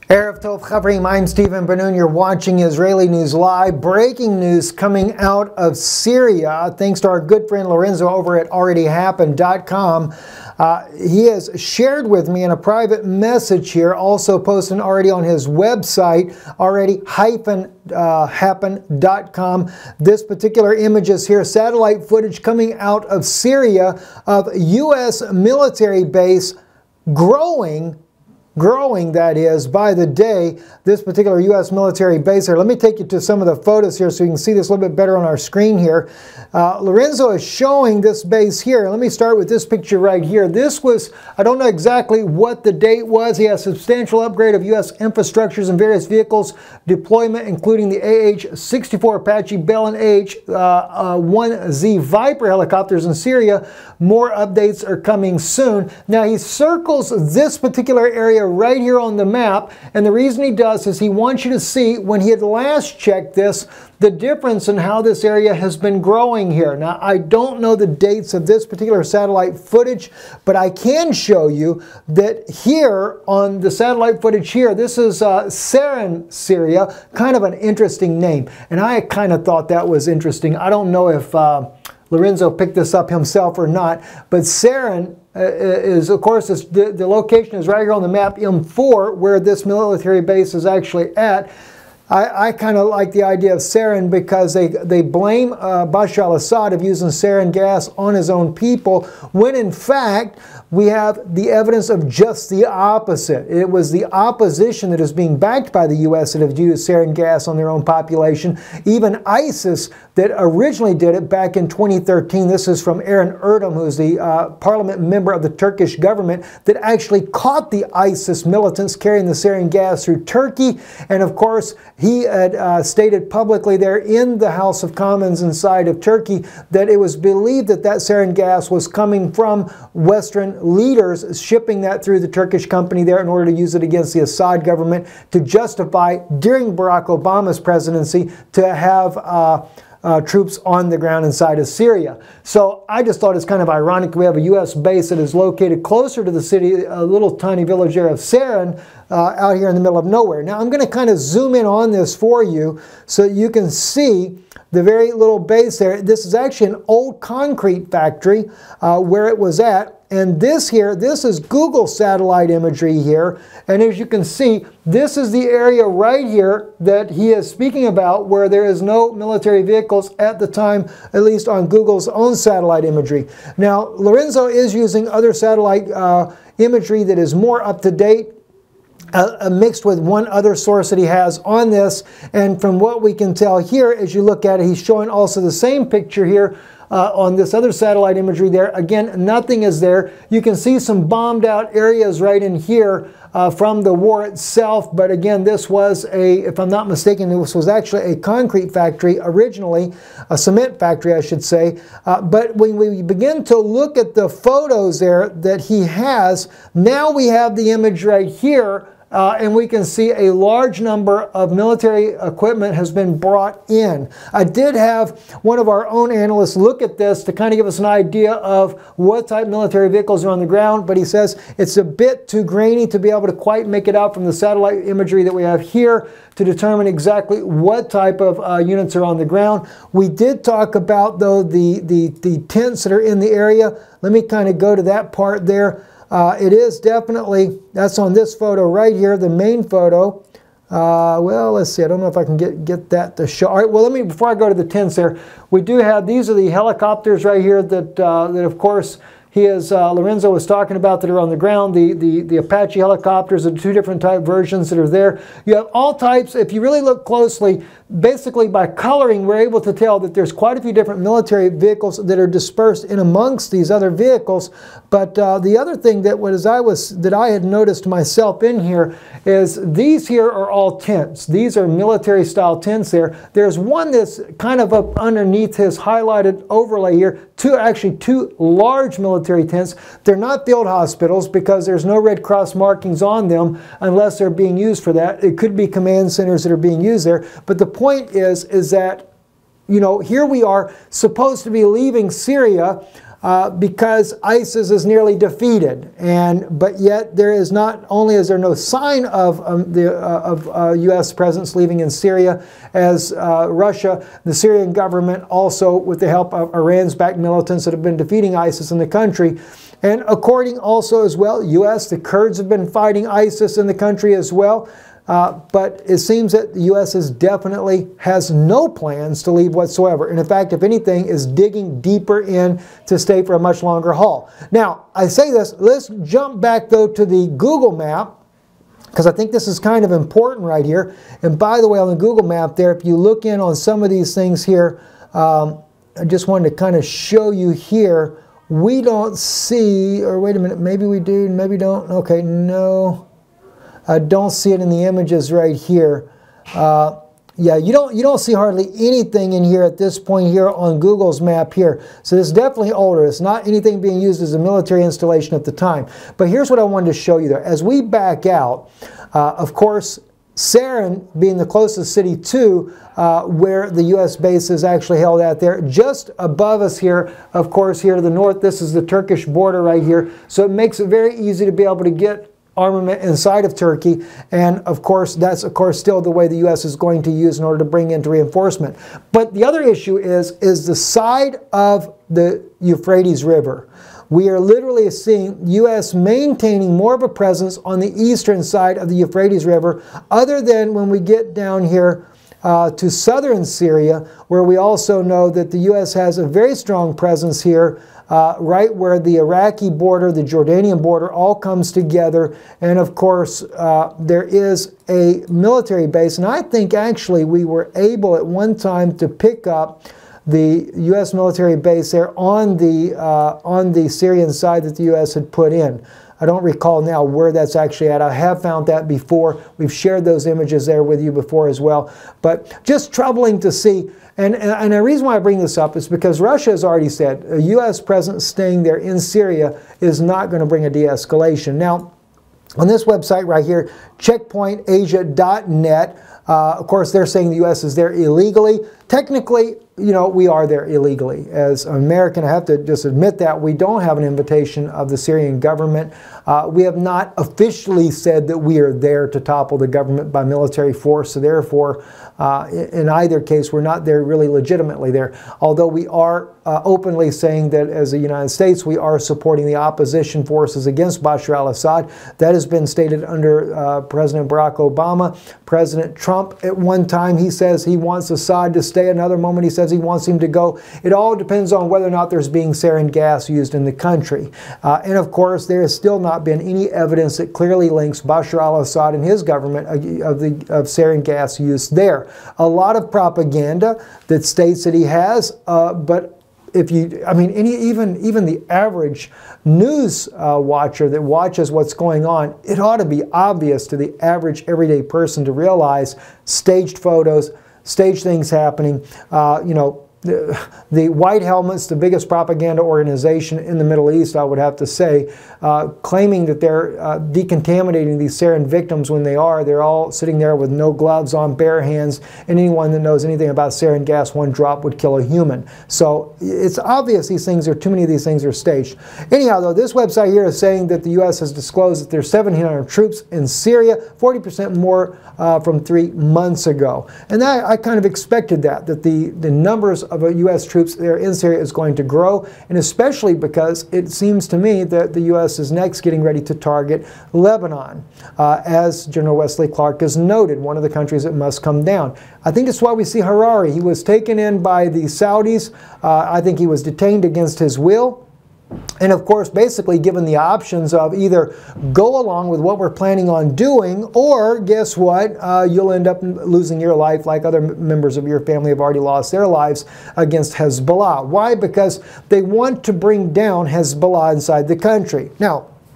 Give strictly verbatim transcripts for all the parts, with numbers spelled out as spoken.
Erev Tov Chavrim, I'm Stephen Ben-Nun. You're watching Israeli News Live. Breaking news coming out of Syria, thanks to our good friend Lorenzo over at already happened dot com. Uh, he has shared with me in a private message here, also posted already on his website, already happened dot com. This particular images here, satellite footage coming out of Syria of U S military base growing Growing, that is, by the day, this particular U S military base here. Let me take you to some of the photos here so you can see this a little bit better on our screen here. Uh, Lorenzo is showing this base here. Let me start with this picture right here. This was, I don't know exactly what the date was. He has substantial upgrade of U S infrastructures and various vehicles deployment, including the A H sixty-four Apache Bell and A H one Z Viper helicopters in Syria. More updates are coming soon. Now, he circles this particular area right here on the map, and the reason he does is he wants you to see when he had last checked this, the difference in how this area has been growing here. Now, I don't know the dates of this particular satellite footage, but I can show you that here on the satellite footage here, this is uh, Sarrin, Syria, kind of an interesting name, and I kind of thought that was interesting. I don't know if uh, Lorenzo picked this up himself or not, but Sarrin uh, is, of course, this, the, the location is right here on the map, M four, where this military base is actually at. I, I kind of like the idea of Sarrin because they, they blame uh, Bashar al-Assad of using sarin gas on his own people, when in fact we have the evidence of just the opposite. It was the opposition that is being backed by the U S that have used sarin gas on their own population. Even ISIS that originally did it back in twenty thirteen. This is from Aaron Erdem, who's the uh, parliament member of the Turkish government that actually caught the ISIS militants carrying the sarin gas through Turkey. And of course, he had uh, stated publicly there in the House of Commons inside of Turkey that it was believed that that sarin gas was coming from Western leaders shipping that through the Turkish company there in order to use it against the Assad government to justify, during Barack Obama's presidency, to have uh, Uh, troops on the ground inside of Syria. So I just thought it's kind of ironic. We have a U S base that is located closer to the city, a little tiny village there of Sarrin, uh, out here in the middle of nowhere. Now I'm going to kind of zoom in on this for you so that you can see the very little base there. This is actually an old concrete factory uh, where it was at. And this here, this is Google satellite imagery here. And as you can see, this is the area right here that he is speaking about where there is no military vehicles at the time, at least on Google's own satellite imagery. Now, Lorenzo is using other satellite uh, imagery that is more up to date, Uh, mixed with one other source that he has on this. And from what we can tell here, as you look at it, he's showing also the same picture here uh, on this other satellite imagery there. Again, nothing is there. You can see some bombed out areas right in here uh, from the war itself. But again, this was a, if I'm not mistaken, this was actually a concrete factory originally, a cement factory, I should say. Uh, but when we begin to look at the photos there that he has, now we have the image right here. Uh, and we can see a large number of military equipment has been brought in. I did have one of our own analysts look at this to kind of give us an idea of what type of military vehicles are on the ground, but he says it's a bit too grainy to be able to quite make it out from the satellite imagery that we have here to determine exactly what type of uh, units are on the ground. We did talk about, though, the, the, the tents that are in the area. Let me kind of go to that part there. Uh, it is definitely, that's on this photo right here, the main photo. Uh, well, let's see, I don't know if I can get, get that to show. All right, well, let me, before I go to the tents there, we do have, these are the helicopters right here that, uh, that of course, he is, uh, Lorenzo was talking about that are on the ground. The, the, the Apache helicopters, the two different type versions that are there. You have all types. If you really look closely, basically by coloring, we're able to tell that there's quite a few different military vehicles that are dispersed in amongst these other vehicles. But uh, the other thing that was I was that I had noticed myself in here is these here are all tents. These are military style tents there. There's one that's kind of up underneath his highlighted overlay here. Two, actually two large military tents. They're not field hospitals because there's no Red Cross markings on them unless they're being used for that. It could be command centers that are being used there. But the point is, is that, you know, here we are supposed to be leaving Syria. uh, because ISIS is nearly defeated. And but yet there is not only is there no sign of um, the uh, of uh, U S presence leaving in Syria, as uh, Russia, the Syrian government, also with the help of Iran's backed militants that have been defeating ISIS in the country. And according also as well, U S, the Kurds have been fighting ISIS in the country as well. Uh, but it seems that the U S is definitely has no plans to leave whatsoever. And in fact, if anything, is digging deeper in to stay for a much longer haul. Now, I say this, let's jump back though to the Google map, because I think this is kind of important right here. And by the way, on the Google map there, if you look in on some of these things here, um, I just wanted to kind of show you here, we don't see, or wait a minute, maybe we do, maybe don't. Okay, no. I don't see it in the images right here. Uh, yeah, you don't you don't see hardly anything in here at this point here on Google's map here. So this is definitely older. It's not anything being used as a military installation at the time. But here's what I wanted to show you there. As we back out, uh, of course, Sarrin being the closest city to uh, where the U S base is actually held at there. Just above us here, of course, here to the north, this is the Turkish border right here. So it makes it very easy to be able to get armament inside of Turkey, and of course that's of course still the way the U S is going to use in order to bring into reinforcement. But the other issue is is the side of the Euphrates River. We are literally seeing U S maintaining more of a presence on the eastern side of the Euphrates River, other than when we get down here uh, to southern Syria, where we also know that the U S has a very strong presence here, Uh, right where the Iraqi border, the Jordanian border, all comes together. And of course, uh, there is a military base. And I think actually we were able at one time to pick up the U S military base there on the, uh, on the Syrian side that the U S had put in. I don't recall now where that's actually at. I have found that before. We've shared those images there with you before as well. But just troubling to see. And, and, and the reason why I bring this up is because Russia has already said a U S presence staying there in Syria is not going to bring a de-escalation. Now, on this website right here, checkpoint asia dot net, uh, of course, they're saying the U S is there illegally. Technically, you know, we are there illegally. As an American, I have to just admit that we don't have an invitation of the Syrian government. Uh, we have not officially said that we are there to topple the government by military force. So therefore, uh, in either case, we're not there really legitimately there. Although we are uh, openly saying that as the United States, we are supporting the opposition forces against Bashar al-Assad. That has been stated under uh, President Barack Obama. President Trump, at one time, he says he wants Assad to stay. Another moment, he says he wants him to go. It all depends on whether or not there's being sarin gas used in the country. Uh, and of course, there has still not been any evidence that clearly links Bashar al-Assad and his government of, the, of sarin gas use there. A lot of propaganda that states that he has, uh, but if you, I mean, any, even, even the average news uh, watcher that watches what's going on, it ought to be obvious to the average everyday person to realize staged photos, staged things happening, uh, you know, The, the White Helmets, the biggest propaganda organization in the Middle East, I would have to say, uh, claiming that they're uh, decontaminating these sarin victims when they are. They're all sitting there with no gloves on, bare hands, and anyone that knows anything about sarin gas, one drop would kill a human. So it's obvious these things are, too many of these things are staged. Anyhow, though, this website here is saying that the U S has disclosed that there's seventeen hundred troops in Syria, forty percent more uh, from three months ago. And that, I kind of expected that, that the, the numbers of of U S troops there in Syria is going to grow, and especially because it seems to me that the U S is next getting ready to target Lebanon. Uh, as General Wesley Clark has noted, one of the countries that must come down. I think that's why we see Harari. He was taken in by the Saudis. Uh, I think he was detained against his will. And of course, basically given the options of either go along with what we're planning on doing, or guess what, uh, you'll end up losing your life like other members of your family have already lost their lives against Hezbollah. Why? Because they want to bring down Hezbollah inside the country. Now,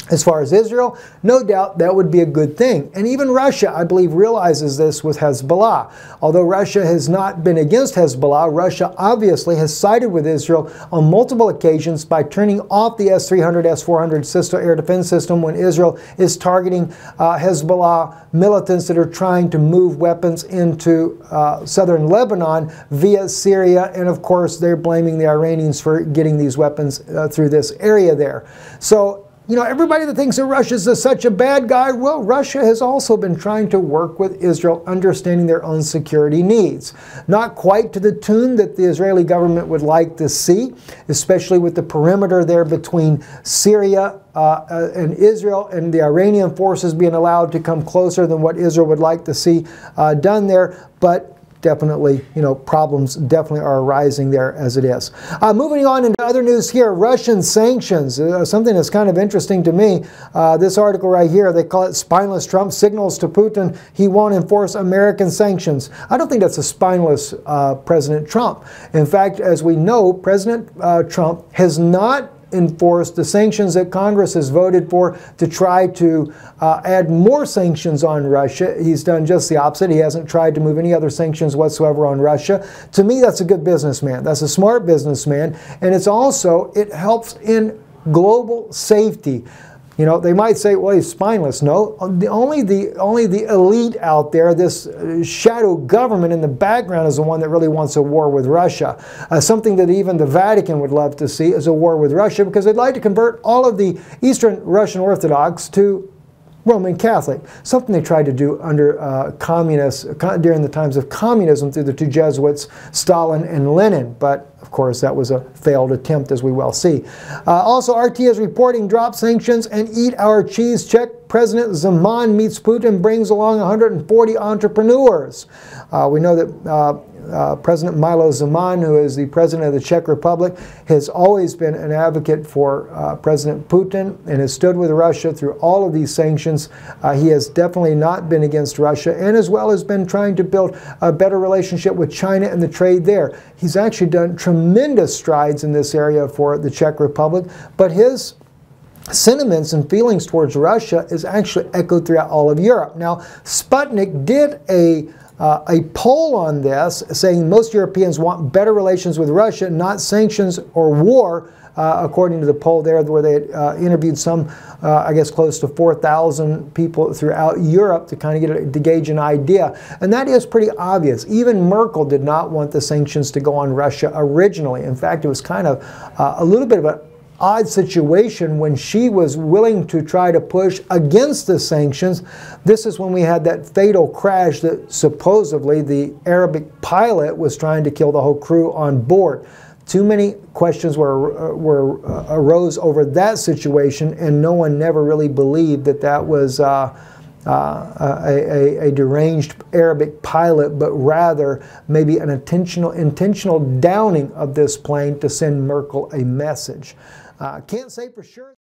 As far as Israel, no doubt that would be a good thing. And even Russia, I believe, realizes this with Hezbollah. Although Russia has not been against Hezbollah, Russia obviously has sided with Israel on multiple occasions by turning off the S three hundred, S four hundred system, air defense system when Israel is targeting uh, Hezbollah militants that are trying to move weapons into uh, southern Lebanon via Syria. And of course, they're blaming the Iranians for getting these weapons uh, through this area there. So, you know, everybody that thinks that Russia is such a bad guy, well, Russia has also been trying to work with Israel, understanding their own security needs. Not quite to the tune that the Israeli government would like to see, especially with the perimeter there between Syria uh, and Israel, and the Iranian forces being allowed to come closer than what Israel would like to see uh, done there. But definitely, you know, problems definitely are arising there as it is. Uh, moving on into other news here, Russian sanctions, uh, something that's kind of interesting to me. Uh, this article right here, they call it Spineless Trump Signals to Putin He Won't Enforce American Sanctions. I don't think that's a spineless uh, President Trump. In fact, as we know, President uh, Trump has not enforce the sanctions that Congress has voted for to try to uh, add more sanctions on Russia. He's done just the opposite. He hasn't tried to move any other sanctions whatsoever on Russia. To me, that's a good businessman. That's a smart businessman. And it's also, it helps in global safety. You know, they might say, well, he's spineless. No, the, only, the, only the elite out there, this shadow government in the background, is the one that really wants a war with Russia. Uh, something that even the Vatican would love to see is a war with Russia, because they'd like to convert all of the Eastern Russian Orthodox to Roman Catholic, something they tried to do under uh, communists, during the times of communism through the two Jesuits, Stalin and Lenin. But of course, that was a failed attempt, as we well see. Uh, also, R T is reporting drop sanctions and eat our cheese. Czech President Zeman meets Putin, brings along one hundred forty entrepreneurs. Uh, we know that uh, uh, President Milo Zeman, who is the president of the Czech Republic, has always been an advocate for uh, President Putin and has stood with Russia through all of these sanctions. Uh, he has definitely not been against Russia, and as well has been trying to build a better relationship with China and the trade there. He's actually done tremendous strides in this area for the Czech Republic, but his sentiments and feelings towards Russia is actually echoed throughout all of Europe. Now, Sputnik did a Uh, a poll on this, saying most Europeans want better relations with Russia, not sanctions or war, uh, according to the poll there, where they uh, interviewed some, uh, I guess, close to four thousand people throughout Europe to kind of get a, to gauge an idea. And that is pretty obvious. Even Merkel did not want the sanctions to go on Russia originally. In fact, it was kind of uh, a little bit of an odd situation when she was willing to try to push against the sanctions. This is when we had that fatal crash that supposedly the Arabic pilot was trying to kill the whole crew on board. Too many questions were, were uh, arose over that situation, and no one never really believed that that was uh, Uh, a, a, a deranged Arabic pilot, but rather maybe an intentional, intentional downing of this plane to send Merkel a message. Uh, can't say for sure.